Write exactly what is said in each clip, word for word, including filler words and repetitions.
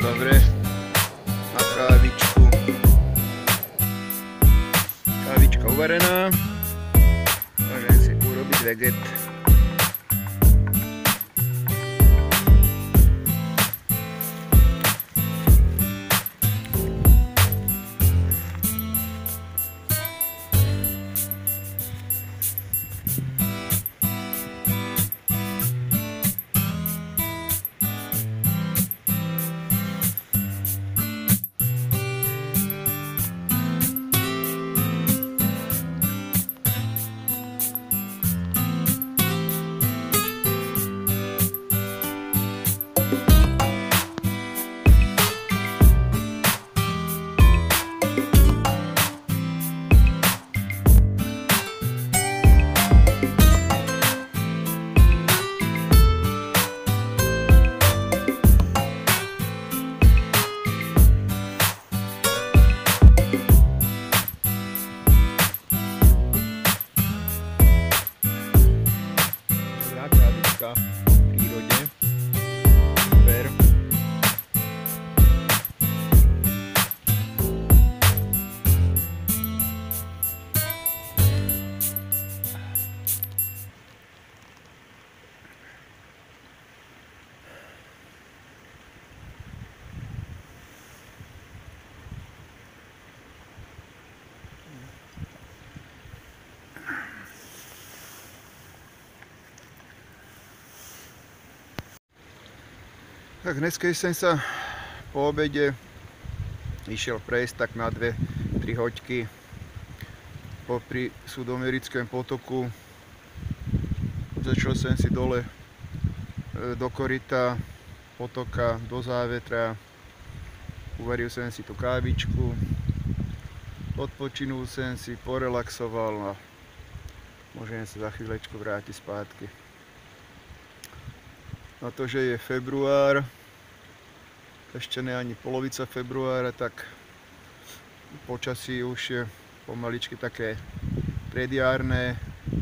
dobre na kávičku. Kávička uvarená. Môžem si urobiť veget. V prírode. Super. Tak dnes, keď som sa po obede išiel prejsť tak na dve tri hoďky popri Sudomerickom potoku, začal som si dole do koryta potoka, do závetra, uvaril som si tú kávičku, odpočinul som si, porelaxoval a môžem sa za chvíľečku vrátiť spátky. Na to, že je február, ešte nie ani polovica februára, tak počasí už je pomaličky také predjarné.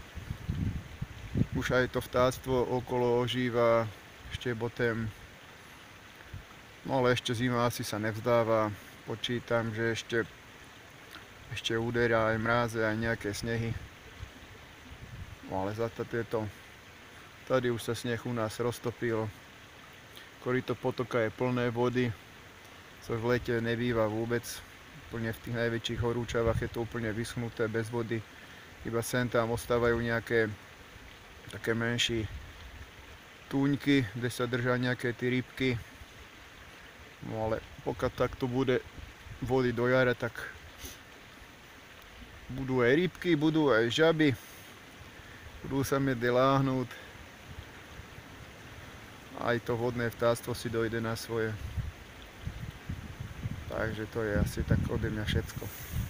Už aj to vtáctvo okolo ožíva štebotem. No ale ešte zima asi sa nevzdáva. Počítam, že ešte, ešte uderia aj mráze, aj nejaké snehy. No ale za to tieto Tady už sa sneh u nás roztopil. Koryto potoka je plné vody, čo v lete nebýva vôbec. Úplne v tých najväčších horúčavách je to úplne vyschnuté, bez vody. Iba sem tam ostávajú nejaké také menší túňky, kde sa držia nejaké tie rybky. No ale pokiaľ takto bude vody do jara, tak budú aj rybky, budú aj žaby. Budú sa medzi láhnúť. Aj to vodné vtáctvo si dojde na svoje. Takže to je asi tak ode mňa všetko.